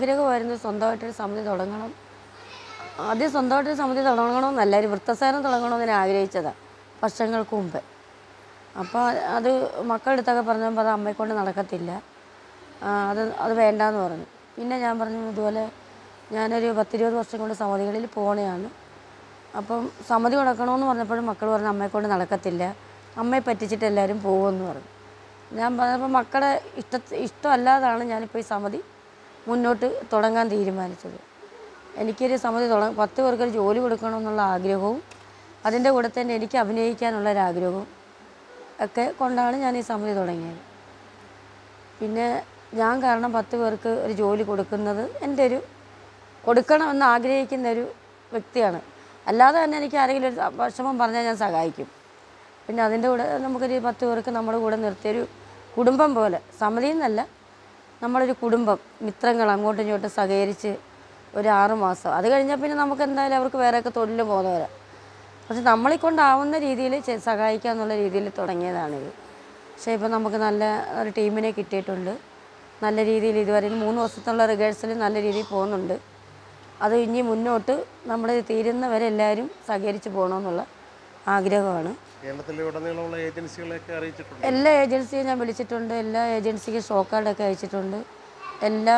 ആഗ്രഹമായിരുന്നു സ്വന്തമായിട്ടൊരു സമിതി തുടങ്ങണം. ആദ്യം സ്വന്തമായിട്ടൊരു സമിതി തുടങ്ങണമെന്നല്ല, ഒരു വൃദ്ധസദനം തുടങ്ങണമെന്ന് ഞാൻ ആഗ്രഹിച്ചതാണ് വർഷങ്ങൾക്ക് മുമ്പ്. അപ്പോൾ അത് മക്കളുടെ അടുത്തൊക്കെ പറഞ്ഞപ്പോൾ അത് അമ്മയെക്കൊണ്ട് നടക്കത്തില്ല, അത് വേണ്ടാന്ന് പറഞ്ഞു. പിന്നെ ഞാൻ പറഞ്ഞു ഇതുപോലെ ഞാനൊരു 10-20 വർഷം കൊണ്ട് സമിതികളിൽ പോകണതാണ്. അപ്പം സമിതി നടക്കണമെന്ന് പറഞ്ഞപ്പോഴും മക്കൾ പറഞ്ഞു അമ്മയെക്കൊണ്ട് നടക്കത്തില്ല, അമ്മയെ പറ്റിച്ചിട്ട് എല്ലാവരും പോകുമെന്ന് പറഞ്ഞു. ഞാൻ പറഞ്ഞപ്പോൾ മക്കളുടെ ഇഷ്ടമല്ലാതാണ് ഞാനിപ്പോൾ ഈ സമിതി മുന്നോട്ട് തുടങ്ങാൻ തീരുമാനിച്ചത്. എനിക്കൊരു സമിതി 10 പേർക്കൊരു ജോലി കൊടുക്കണമെന്നുള്ള ആഗ്രഹവും അതിൻ്റെ കൂടെ തന്നെ എനിക്ക് അഭിനയിക്കാനുള്ളൊരാഗ്രഹവും ഒക്കെ കൊണ്ടാണ് ഞാൻ ഈ സമിതി തുടങ്ങിയത്. പിന്നെ ഞാൻ കാരണം 10 പേർക്ക് ഒരു ജോലി കൊടുക്കുന്നത് എൻ്റെ കൊടുക്കണമെന്ന് ആഗ്രഹിക്കുന്ന ഒരു വ്യക്തിയാണ്. അല്ലാതെ തന്നെ എനിക്ക് ആരെങ്കിലും ഒരു വിഷമം പറഞ്ഞാൽ ഞാൻ സഹായിക്കും. പിന്നെ അതിൻ്റെ കൂടെ നമുക്കൊരു 10 പേർക്ക് നമ്മുടെ കൂടെ നിർത്തിയൊരു കുടുംബം പോലെ, സമിതി എന്നല്ല, നമ്മളൊരു കുടുംബം, മിത്രങ്ങൾ അങ്ങോട്ടും ഇങ്ങോട്ടും സഹകരിച്ച് ഒരു 6 മാസം, അത് കഴിഞ്ഞാൽ പിന്നെ നമുക്ക് എന്തായാലും അവർക്ക് വേറെയൊക്കെ തൊഴിൽ പോകുന്നവരാ. പക്ഷെ നമ്മളെക്കൊണ്ടാവുന്ന രീതിയിൽ സഹായിക്കുക എന്നുള്ള രീതിയിൽ തുടങ്ങിയതാണിത്. പക്ഷേ ഇപ്പോൾ നമുക്ക് നല്ല ഒരു ടീമിനെ കിട്ടിയിട്ടുണ്ട്. നല്ല രീതിയിൽ ഇതുവരെ 3 ദിവസത്തുള്ള റിഹേഴ്സൽ നല്ല രീതിയിൽ പോകുന്നുണ്ട്. അത് ഇനി മുന്നോട്ട് നമ്മൾ തീരുന്നവരെ എല്ലാവരും സഹകരിച്ച് പോകണമെന്നുള്ള ആഗ്രഹമാണ്. കേരളത്തിലുടനീളമുള്ള ഏജൻസികളെയൊക്കെ അറിയിച്ചിട്ടുണ്ട്. എല്ലാ ഏജൻസിയും ഞാൻ വിളിച്ചിട്ടുണ്ട്. എല്ലാ ഏജൻസിക്കും ഷോക്ക് കാർഡൊക്കെ അയച്ചിട്ടുണ്ട്. എല്ലാ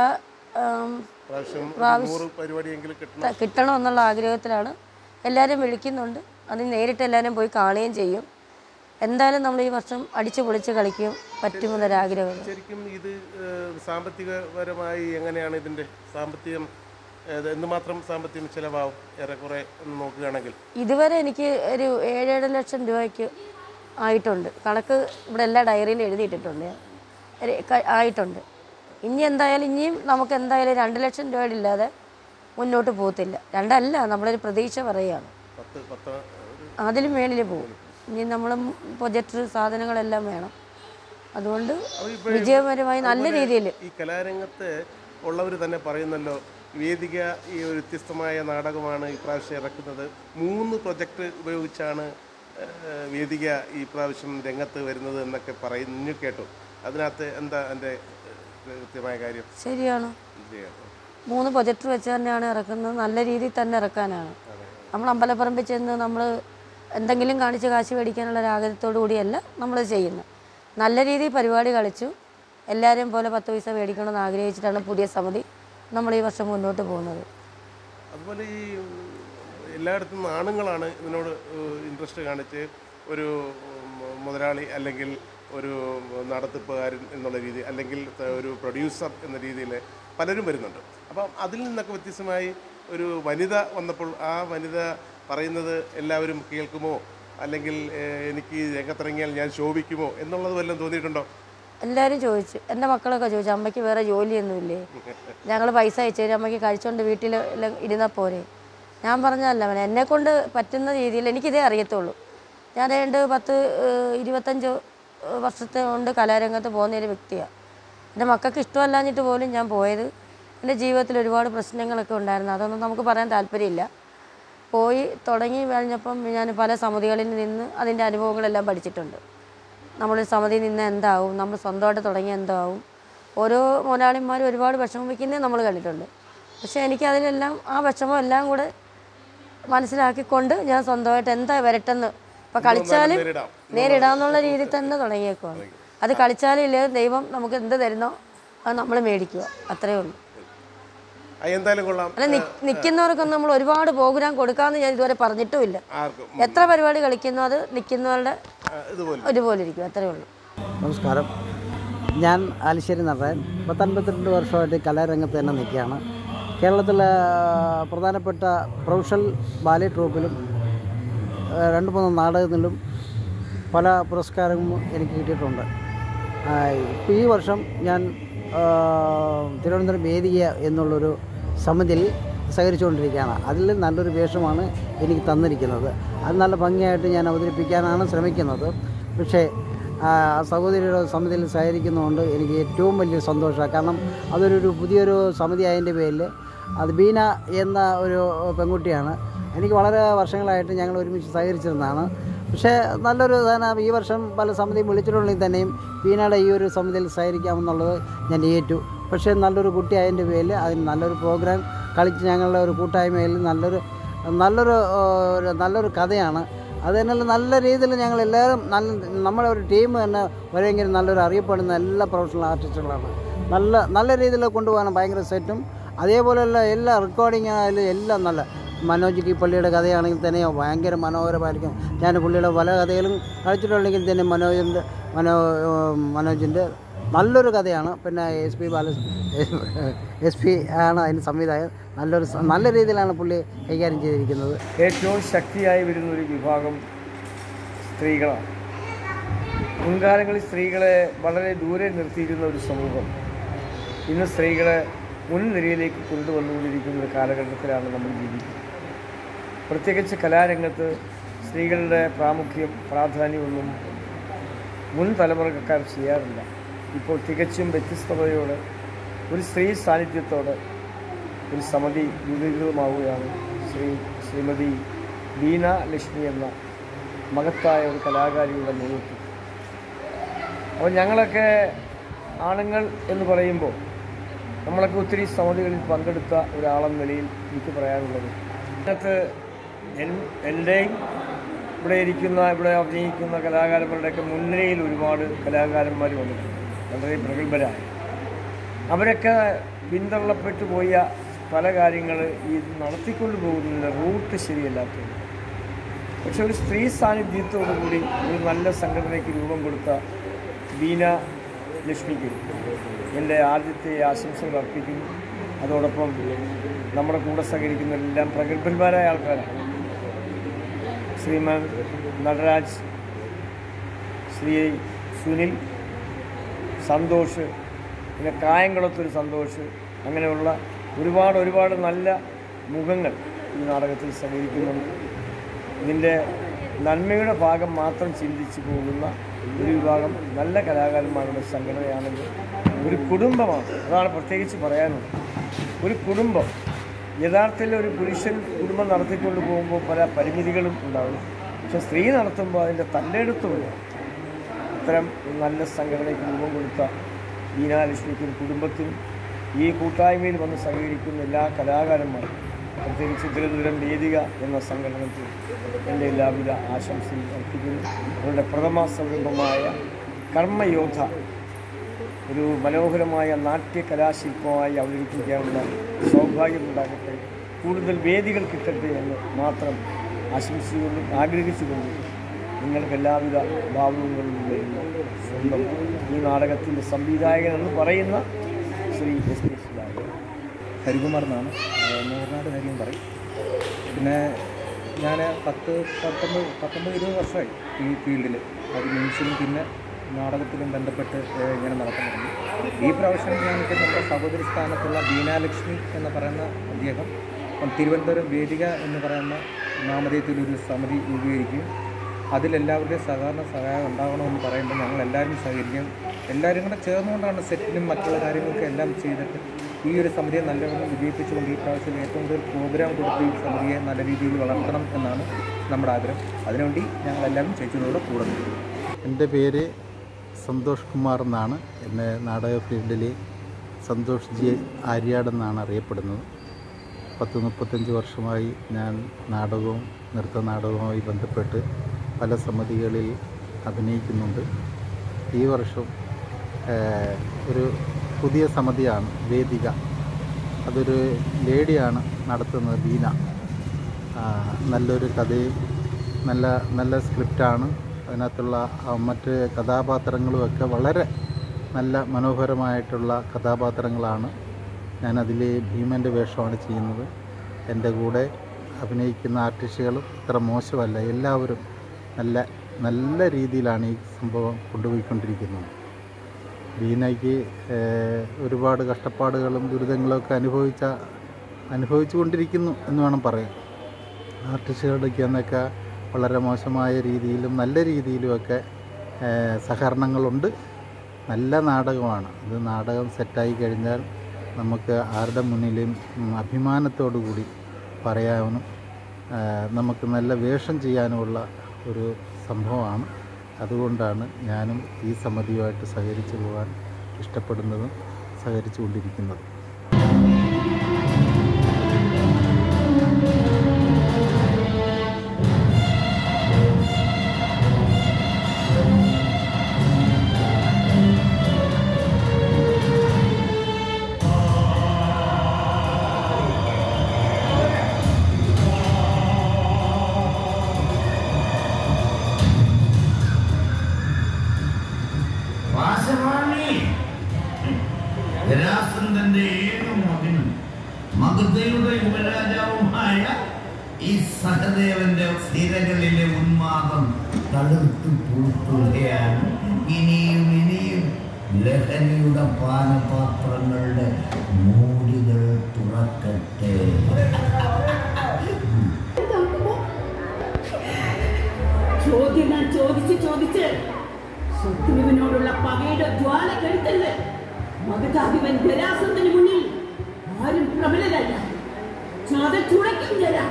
കിട്ടണമെന്നുള്ള ആഗ്രഹത്തിലാണ് എല്ലാവരും വിളിക്കുന്നുണ്ട്. അത് നേരിട്ട് എല്ലാവരും പോയി കാണുകയും ചെയ്യും. എന്തായാലും നമ്മൾ ഈ വർഷം അടിച്ചു പൊളിച്ച് കളിക്കും പറ്റുമെന്നൊരാഗ്രഹം. ശരിക്കും ഇത് സാമ്പത്തികപരമായി എങ്ങനെയാണ് ഇതിൻ്റെ സാമ്പത്തികം, എന്തുമാത്രം സാമ്പത്തികം ചിലവാകും ഏറെക്കുറെ എന്ന് നോക്കുകയാണെങ്കിൽ? ഇതുവരെ എനിക്ക് ഒരു 7-7 ലക്ഷം രൂപയ്ക്ക് ആയിട്ടുണ്ട്. കണക്ക് ഇവിടെ എല്ലാ ഡയറിയിലും എഴുതിയിട്ടിട്ടുണ്ട്, ആയിട്ടുണ്ട്. ഇനി എന്തായാലും ഇനിയും നമുക്ക് എന്തായാലും 2 ലക്ഷം രൂപ ഇല്ലാതെ മുന്നോട്ട് പോകത്തില്ല. 2 അല്ല, നമ്മളൊരു പ്രതീക്ഷ പറയുകയാണ്. അതിലും മേളിൽ പോകും. ഇനി നമ്മൾ പ്രൊജക്ടർ സാധനങ്ങളെല്ലാം വേണം. അതുകൊണ്ട് വിജയപരമായി നല്ല രീതിയിൽ ഈ കലാരംഗത്ത് ഉള്ളവർ തന്നെ പറയുന്നല്ലോ, വേദിക ഈ ഒരു വ്യത്യസ്തമായ നാടകമാണ് ഇപ്രാവശ്യം ഇറക്കുന്നത്. 3 പ്രൊജക്റ്റ് ഉപയോഗിച്ചാണ് വേദിക ഈ പ്രാവശ്യം രംഗത്ത് വരുന്നത് എന്നൊക്കെ പറഞ്ഞു കേട്ടു. അതിനകത്ത് എന്താ എൻ്റെ കൃത്യമായ കാര്യം? ശരിയാണ്, 3 പ്രൊജക്ടർ വെച്ച് തന്നെയാണ് ഇറക്കുന്നത്. നല്ല രീതിയിൽ തന്നെ ഇറക്കാനാണ്. നമ്മൾ അമ്പലപ്പറമ്പിൽ ചെന്ന് നമ്മൾ എന്തെങ്കിലും കാണിച്ച് കാശ് മേടിക്കാനുള്ള ആഗ്രഹത്തോടു കൂടിയല്ല നമ്മൾ ചെയ്യുന്നത്. നല്ല രീതിയിൽ പരിപാടി കളിച്ചു എല്ലാവരും പോലെ 10 പൈസ മേടിക്കണമെന്ന് ആഗ്രഹിച്ചിട്ടാണ് പുതിയ സമിതി നമ്മൾ ഈ വർഷം മുന്നോട്ട് പോകുന്നത്. അതുപോലെ ഈ എല്ലായിടത്തും ആണുങ്ങളാണ് ഇതിനോട് ഇൻട്രസ്റ്റ് കാണിച്ച് ഒരു മുതലാളി അല്ലെങ്കിൽ ഒരു നടത്തിപ്പുകാരൻ എന്നുള്ള രീതി, അല്ലെങ്കിൽ ഒരു പ്രൊഡ്യൂസർ എന്ന രീതിയിൽ പലരും വരുന്നുണ്ട്. അപ്പം അതിൽ നിന്നൊക്കെ വ്യത്യസ്തമായി ഒരു വനിത വന്നപ്പോൾ ആ വനിത പറയുന്നത് എല്ലാവരും കേൾക്കുമോ, അല്ലെങ്കിൽ എനിക്ക് രംഗത്തിറങ്ങിയാൽ ഞാൻ ശോഭിക്കുമോ എന്നുള്ളത് വല്ലതും തോന്നിയിട്ടുണ്ടോ? എല്ലാവരും ചോദിച്ചു, എൻ്റെ മക്കളൊക്കെ ചോദിച്ചു അമ്മയ്ക്ക് വേറെ ജോലിയൊന്നുമില്ലേ, ഞങ്ങൾ പൈസ അയച്ചു തരും, അമ്മയ്ക്ക് കഴിച്ചുകൊണ്ട് വീട്ടിൽ ഇരുന്നാൽ പോരെ. ഞാൻ പറഞ്ഞതല്ല, എന്നെക്കൊണ്ട് പറ്റുന്ന രീതിയിൽ എനിക്കിതേ അറിയത്തുള്ളൂ. ഞാൻ 10-25 വർഷത്തെ കൊണ്ട് കലാരംഗത്ത് പോകുന്നൊരു വ്യക്തിയാണ്. എൻ്റെ മക്കൾക്ക് ഇഷ്ടമല്ലാഞ്ഞിട്ട് പോലും ഞാൻ പോയത്. എൻ്റെ ജീവിതത്തിൽ ഒരുപാട് പ്രശ്നങ്ങളൊക്കെ ഉണ്ടായിരുന്നു, അതൊന്നും നമുക്ക് പറയാൻ താല്പര്യമില്ല. പോയി തുടങ്ങി കഴിഞ്ഞപ്പം ഞാൻ പല സമിതികളിൽ നിന്ന് അതിൻ്റെ അനുഭവങ്ങളെല്ലാം പഠിച്ചിട്ടുണ്ട്. നമ്മളൊരു സമിതിയിൽ നിന്ന് എന്താവും, നമ്മൾ സ്വന്തമായിട്ട് തുടങ്ങി എന്താവും, ഓരോ മുതലാളിമാരും ഒരുപാട് വിഷമം വയ്ക്കുന്നത് നമ്മൾ കണ്ടിട്ടുണ്ട്. പക്ഷേ എനിക്കതിലെല്ലാം ആ വിഷമം എല്ലാം കൂടെ മനസ്സിലാക്കിക്കൊണ്ട് ഞാൻ സ്വന്തമായിട്ട് എന്താ വരട്ടെന്ന്, ഇപ്പോൾ കളിച്ചാലും നേരിടാമെന്നുള്ള രീതിയിൽ തന്നെ തുടങ്ങിയേക്കുവാണ്. അത് കളിച്ചാലും ഇല്ലേ ദൈവം നമുക്ക് എന്ത് തരുന്നോ അത് നമ്മൾ മേടിക്കുക, അത്രയേ ഉള്ളൂ. അല്ല, നിൽക്കുന്നവർക്കൊന്നും നമ്മൾ ഒരുപാട് പ്രോഗ്രാം കൊടുക്കാമെന്ന് ഞാൻ ഇതുവരെ പറഞ്ഞിട്ടുമില്ല. എത്ര പരിപാടി കളിക്കുന്നു അത് നിൽക്കുന്നവരുടെ ഒരുപോലെ ഇരിക്കും, അത്രയേ ഉള്ളൂ. നമസ്കാരം, ഞാൻ ആലിശ്ശേരി നടൻ. 52 വർഷമായിട്ട് കലാരംഗത്ത് തന്നെ നിൽക്കുകയാണ്. കേരളത്തിലെ പ്രധാനപ്പെട്ട പ്രൊഫഷണൽ ബാലെ ട്രൂപ്പിലും 2-3 നാടകത്തിലും പല പുരസ്കാരങ്ങളും എനിക്ക് കിട്ടിയിട്ടുണ്ട്. ഇപ്പോൾ ഈ വർഷം ഞാൻ തിരുവനന്തപുരം വേദിക എന്നുള്ളൊരു സമിതിയിൽ സഹകരിച്ചുകൊണ്ടിരിക്കുകയാണ്. അതിൽ നല്ലൊരു വേഷമാണ് എനിക്ക് തന്നിരിക്കുന്നത്. അത് നല്ല ഭംഗിയായിട്ട് ഞാൻ അവതരിപ്പിക്കാനാണ് ശ്രമിക്കുന്നത്. പക്ഷേ സഹോദരിയുടെ സമിതിയിൽ സഹകരിക്കുന്നതുകൊണ്ട് എനിക്ക് ഏറ്റവും വലിയ സന്തോഷമാണ്. കാരണം അതൊരു പുതിയൊരു സമിതി ആയതിൻ്റെ പേരിൽ അത് ബീന എന്ന ഒരു പെൺകുട്ടിയാണ്. എനിക്ക് വളരെ വർഷങ്ങളായിട്ട് ഞങ്ങൾ ഒരുമിച്ച് സഹകരിച്ചിരുന്നതാണ്. പക്ഷേ നല്ലൊരു ഈ വർഷം പല സമിതിയും വിളിച്ചിട്ടുണ്ടെങ്കിൽ തന്നെയും ബീനയുടെ ഈ ഒരു സമിതിയിൽ സഹകരിക്കാമെന്നുള്ളത് ഞാൻ ഏറ്റു. പക്ഷേ നല്ലൊരു കുട്ടി അതിൻ്റെ പേരിൽ അതിന് നല്ലൊരു പ്രോഗ്രാം കളിച്ച് ഞങ്ങളുടെ ഒരു കൂട്ടായ്മയിൽ നല്ലൊരു കഥയാണ്. അത് തന്നെ നല്ല രീതിയിൽ ഞങ്ങളെല്ലാവരും നമ്മുടെ ഒരു ടീം തന്നെ ഒരെങ്കിലും നല്ലൊരു അറിയപ്പെടുന്ന എല്ലാ പ്രൊഫഷണൽ ആർട്ടിസ്റ്റുകളാണ്. നല്ല രീതിയിൽ കൊണ്ടുപോകാൻ ഭയങ്കര സെറ്റും അതേപോലെയുള്ള എല്ലാ റെക്കോർഡിങ് ആയാലും എല്ലാം നല്ല. മനോജ് ഈ പള്ളിയുടെ കഥയാണെങ്കിൽ തന്നെ ഭയങ്കര മനോഹരമായിരിക്കും. ഞാൻ പുള്ളിയുടെ പല കഥകളും കളിച്ചിട്ടുണ്ടെങ്കിൽ തന്നെ മനോജിൻ്റെ നല്ലൊരു കഥയാണ്. പിന്നെ എസ് പി ആണ് അതിന് സംവിധായകൻ. നല്ല രീതിയിലാണ് പുള്ളി കൈകാര്യം ചെയ്തിരിക്കുന്നത്. ഏറ്റവും ശക്തിയായി വരുന്നൊരു വിഭാഗം സ്ത്രീകളാണ്. മുൻകാലങ്ങളിൽ സ്ത്രീകളെ വളരെ ദൂരെ നിർത്തിയിരുന്ന ഒരു സമൂഹം ഇന്ന് സ്ത്രീകളെ മുൻനിരയിലേക്ക് കൊണ്ടുവന്നുകൊണ്ടിരിക്കുന്ന ഒരു കാലഘട്ടത്തിലാണ് നമ്മൾ ജീവിക്കുന്നത്. പ്രത്യേകിച്ച് കലാരംഗത്ത് സ്ത്രീകളുടെ പ്രാധാന്യമൊന്നും മുൻ തലമുറക്കാർ ചെയ്യാറില്ല. ഇപ്പോൾ തികച്ചും വ്യത്യസ്തതയോടെ ഒരു സ്ത്രീ സാന്നിധ്യത്തോടെ ഒരു സമിതി രൂപീകൃതമാവുകയാണ്. ശ്രീമതി ബീന ലക്ഷ്മി എന്ന മഹത്തായ ഒരു കലാകാരിയുടെ നേതൃത്വം. അപ്പോൾ ഞങ്ങളൊക്കെ ആണുങ്ങൾ എന്ന് പറയുമ്പോൾ നമ്മളൊക്കെ ഒത്തിരി സമിതികളിൽ പങ്കെടുത്ത ഒരാളെന്ന നിലയിൽ എനിക്ക് പറയാനുള്ളത്, അതിനകത്ത് എൻ്റെയും ഇവിടെ അഭിനയിക്കുന്ന കലാകാരന്മാരുടെയൊക്കെ മുൻനിരയിൽ ഒരുപാട് കലാകാരന്മാർ വന്നിട്ടുണ്ട്, വളരെ പ്രഗത്ഭരായ. അവരൊക്കെ പിന്തള്ളപ്പെട്ടു പോയ പല കാര്യങ്ങൾ ഈ നടത്തിക്കൊണ്ട് പോകുന്നതിൻ്റെ റൂട്ട് ശരിയല്ലാത്തത്. പക്ഷെ ഒരു സ്ത്രീ സാന്നിധ്യത്തോടു കൂടി ഒരു നല്ല സംഘടനയ്ക്ക് രൂപം കൊടുത്ത ബീന ലക്ഷ്മിക്ക് എൻ്റെ ആദ്യത്തെ ആശംസകൾ അർപ്പിക്കുന്നു. അതോടൊപ്പം നമ്മുടെ കൂടെ സഹകരിക്കുന്ന എല്ലാം പ്രഗത്ഭന്മാരായ ആൾക്കാരാണ്. ശ്രീമാൻ നടരാജ്, ശ്രീ സുനിൽ, സന്തോഷ്, പിന്നെ കായംകുളത്തൊരു സന്തോഷ്, അങ്ങനെയുള്ള ഒരുപാട് നല്ല മുഖങ്ങൾ ഈ നാടകത്തിൽ സഹകരിക്കുന്നുണ്ട്. ഇതിൻ്റെ നന്മയുടെ ഭാഗം മാത്രം ചിന്തിച്ചു പോകുന്ന ഒരു വിഭാഗം നല്ല കലാകാരന്മാരുടെ സംഘടനയാണെങ്കിൽ ഒരു കുടുംബമാണ്. അതാണ് പ്രത്യേകിച്ച് പറയാനുള്ളത്. ഒരു കുടുംബം യഥാർത്ഥത്തിൽ ഒരു പുരുഷൻ കുടുംബം നടത്തിക്കൊണ്ട് പോകുമ്പോൾ പല പരിമിതികളും ഉണ്ടാകും. പക്ഷെ സ്ത്രീ നടത്തുമ്പോൾ അതിൻ്റെ തല്ലെടുത്തുമില്ല. അത്തരം നല്ല സംഘടനയ്ക്ക് രൂപം കൊടുത്ത ബീനാലക്ഷ്മിക്കും കുടുംബത്തിനും ഈ കൂട്ടായ്മയിൽ വന്ന് സഹകരിക്കുന്ന എല്ലാ കലാകാരന്മാരും, പ്രത്യേകിച്ച് തിരുവനന്തപുരം വേദിക എന്ന സംഘടനയ്ക്ക് എൻ്റെ എല്ലാവിധ ആശംസയും അർപ്പിക്കുന്നു. അവരുടെ പ്രഥമ സംരംഭമായ കർമ്മയോദ്ധ ഒരു മനോഹരമായ നാട്യകലാശില്പമായി അവതരിപ്പിക്കാനുള്ള സൗഭാഗ്യമുണ്ടാകട്ടെ, കൂടുതൽ വേദികൾ കിട്ടട്ടെ എന്ന് മാത്രം ആശംസിച്ചുകൊണ്ടും ആഗ്രഹിച്ചുകൊണ്ടും നിങ്ങൾക്ക് എല്ലാവിധ ഭാവങ്ങളും നേരുന്നു. സ്വന്തം ഈ നാടകത്തിൻ്റെ സംവിധായകൻ എന്ന് പറയുന്ന ശ്രീ എസ് പി ഹരികുമാർ എന്നാണ്. നൂറിനാട് കാര്യം പറയും. പിന്നെ ഞാൻ 19-20 വർഷമായി ഈ ഫീൽഡിൽ. അത് മ്യൂസിലും പിന്നെ നാടകത്തിലും ബന്ധപ്പെട്ട് ഇങ്ങനെ നടക്കാൻ തുടങ്ങി. ഈ പ്രാവശ്യം ഞാൻ നമ്മുടെ സഹോദരി സ്ഥാനത്തുള്ള ബീനാലക്ഷ്മി എന്ന് പറയുന്ന അദ്ദേഹം തിരുവനന്തപുരം വേദിക എന്ന് പറയുന്ന നാമധേയത്തിലൊരു സമിതി രൂപീകരിക്കുകയും അതിലെല്ലാവരുടെയും സഹായം ഉണ്ടാകണമെന്ന് പറയുമ്പോൾ ഞങ്ങൾ എല്ലാവരും സഹകരിക്കും. എല്ലാവരും കൂടെ ചേർന്നുകൊണ്ടാണ് സെറ്റിനും മറ്റുള്ള കാര്യങ്ങളൊക്കെ എല്ലാം ചെയ്തിട്ട് ഈ ഒരു സമിതിയെ നല്ലവണ്ണം വിജയിപ്പിച്ചുകൊണ്ട് ഈ പ്രാവശ്യം ഏറ്റവും കൂടുതൽ പ്രോഗ്രാം കൊടുത്ത് ഈ സമിതിയെ നല്ല രീതിയിൽ വളർത്തണം എന്നാണ് നമ്മുടെ ആഗ്രഹം. അതിനുവേണ്ടി ഞങ്ങളെല്ലാവരും ചേച്ചിയോട് കൂടുന്നു. എൻ്റെ പേര് സന്തോഷ് കുമാർ എന്നാണ്. എന്നെ നാടക ഫീൽഡിൽ സന്തോഷ് ജി ആര്യാടെന്നാണ് അറിയപ്പെടുന്നത്. 30-35 വർഷമായി ഞാൻ നാടകവും നൃത്തനാടകവുമായി ബന്ധപ്പെട്ട് പല സമിതികളിൽ അഭിനയിക്കുന്നുണ്ട്. ഈ വർഷം ഒരു പുതിയ സമിതിയാണ് വേദിക. അതൊരു ലേഡിയാണ് നടത്തുന്നത്, ബീന. നല്ലൊരു കഥയും നല്ല സ്ക്രിപ്റ്റാണ്. അതിനകത്തുള്ള മറ്റ് കഥാപാത്രങ്ങളുമൊക്കെ വളരെ നല്ല മനോഹരമായിട്ടുള്ള കഥാപാത്രങ്ങളാണ്. ഞാനതിൽ ഭീമൻ്റെ വേഷമാണ് ചെയ്യുന്നത്. എൻ്റെ കൂടെ അഭിനയിക്കുന്ന ആർട്ടിസ്റ്റുകളും ഇത്ര മോശമല്ല. എല്ലാവരും നല്ല രീതിയിലാണ് ഈ സംഭവം കൊണ്ടുപോയിക്കൊണ്ടിരിക്കുന്നത്. ബീനയ്ക്ക് ഒരുപാട് കഷ്ടപ്പാടുകളും ദുരിതങ്ങളൊക്കെ അനുഭവിച്ചുകൊണ്ടിരിക്കുന്നു എന്ന് വേണം പറയാൻ. ആർട്ടിസ്റ്റുകളുടെ എന്നൊക്കെ വളരെ മോശമായ രീതിയിലും നല്ല രീതിയിലുമൊക്കെ സഹകരണങ്ങളുണ്ട്. നല്ല നാടകമാണ് ഇത്. നാടകം സെറ്റായി കഴിഞ്ഞാൽ നമുക്ക് ആരുടെ മുന്നിലും അഭിമാനത്തോടു കൂടി പറയാനും നമുക്ക് നല്ല വേഷം ചെയ്യാനുമുള്ള ഒരു സംഭവമാണ്. അതുകൊണ്ടാണ് ഞാനും ഈ സമിതിയുമായിട്ട് സഹകരിച്ചു പോകാൻ ഇഷ്ടപ്പെടുന്നതും സഹകരിച്ചു കൊണ്ടിരിക്കുന്നതും. ജരാസന്ധന്റെ ഏക മകനും മഗധയുടെ യുവരാജാവുമായ ഈ സഹദേവന്റെ സ്ഥിരകളിലെ ഉന്മാദം തളിർത്തു പൂക്കുകയാണ്. ഇനിയും ഇനിയും ലഹരിയുടെ പാനപാത്രങ്ങളുടെ മൂടികൾ തുറക്കട്ടെ. ചോദ്യങ്ങൾ ചോദിച്ച് ശത്രുവിനോടുള്ള പകയുടെ ജ്വാല കെടുത്തരുത്. മഗധാധിപൻ ജരാസന്ധന് മുന്നിൽ ആരും പ്രബലരല്ല. ചുടയ്ക്കും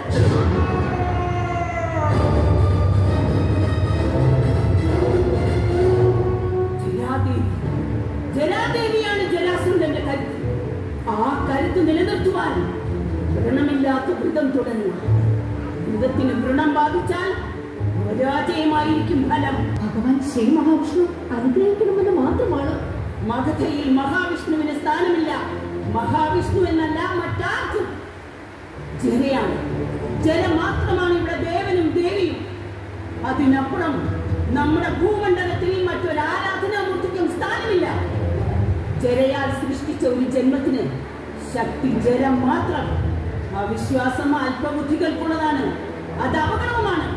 ജരാദേവിയാണ് ജരാസന്ധന്റെ കരുത്ത്. ആ കരുത്ത് നിലനിർത്തുവാൻ വ്രണമില്ലാത്ത വ്രതം തുടങ്ങുക. വ്രതത്തിന് വ്രണം ബാധിച്ചാൽ പരാജയമായിരിക്കും ഫലം. ഭഗവാൻ ശ്രീ മഹാവിഷ്ണു അനുഗ്രഹിക്കണമെന്ന് മാത്രമാണ്. മഗധയിൽ മഹാവിഷ്ണുവിന് സ്ഥാനമില്ല. മഹാവിഷ്ണു എന്നല്ല മറ്റാർക്കും. ജരയാണ്. ജര മാത്രമാണ് ഇവിടെ ദേവനും ദേവിയും. അതിനപ്പുറം നമ്മുടെ ഭൂമണ്ഡലത്തിൽ മറ്റൊരാരാധനാമൂർത്തിക്കും സ്ഥാനമില്ല. ജരയാൽ സൃഷ്ടിച്ച ഒരു ജന്മത്തിന് ശക്തി ജരം മാത്രം. ആ വിശ്വാസം അല്പബുദ്ധികൾക്കുള്ളതാണ്. അത് അപകടവുമാണ്.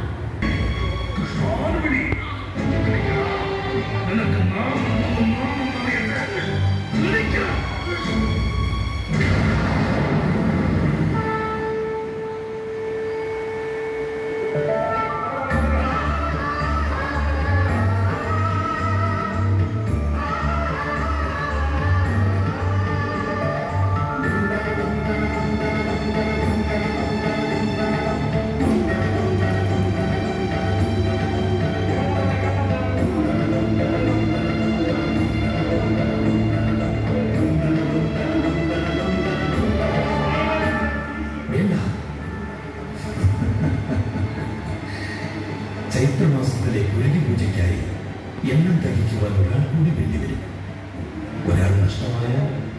ചൈത്രമാസത്തിലെ കുരുതി പൂജയ്ക്കായി എണ്ണം തകിക്കുവാൻ ഒരാൾ കൂടി വേണ്ടി വരും. ഒരാൾ നഷ്ടമായ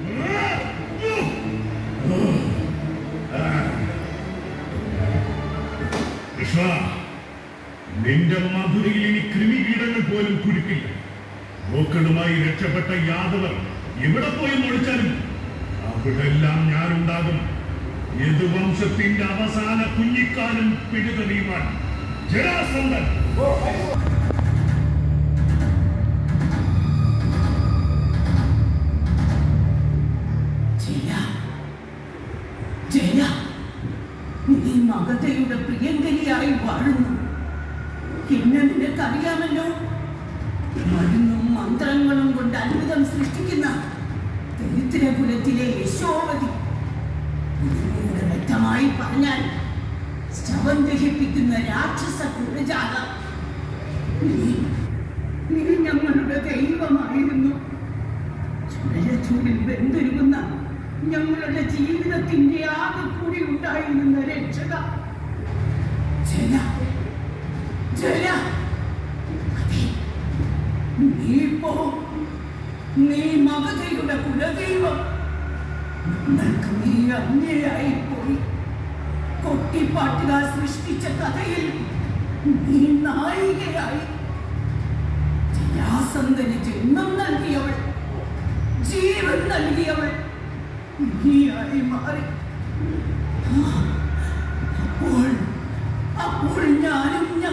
കൃഷ്ണ, നിന്റെ മധുരയിൽ ഇനി കൃമികീടങ്ങൾ പോലും കുരുക്കില്ല. നോക്കളുമായി രക്ഷപ്പെട്ട യാദവർ എവിടെ പോയി മുഴിച്ചാലും അവിടെല്ലാം ഞാനുണ്ടാകും. യദുവംശത്തിന്റെ അവസാന കുഞ്ഞിക്കാലം പിടിതെറിയുവാൻ ജരാസന്ധൻ. നീ മഗധയുടെ പ്രിയങ്കരിയായി വാഴുന്നു. പിന്നെ നിനക്കറിയാമല്ലോ, മരുന്നും മന്ത്രങ്ങളും കൊണ്ട് അത്ഭുതം സൃഷ്ടിക്കുന്ന ദരിദ്രകുലത്തിലെ യശോവതി. ഇതിലൂടെ വ്യക്തമായി പറഞ്ഞാൽ ശവം ദഹിപ്പിക്കുന്ന രാക്ഷസ കുലജാത. നീ ഞങ്ങളുടെ ദൈവമായിരുന്നു. ചുടലച്ചൂടിൽ വെന്തൊരുകുന്ന ഞങ്ങളുടെ ജീവിതത്തിന്റെ ആകെ കൂടി ഉണ്ടായിരുന്ന രക്ഷക. നീ മഗധയുടെ കുലദൈവം. നിങ്ങൾക്ക് നീ അന്യയായി പോയി. കൊട്ടിപ്പാട്ടുകാർ സൃഷ്ടിച്ച കഥയിൽ നീ നായികയായി. ജരാസന്ധന് ജന്മം നൽകിയവൾ, ജീവൻ നൽകിയവൾ നീയായി മാറി. അപ്പോൾ ഞാനും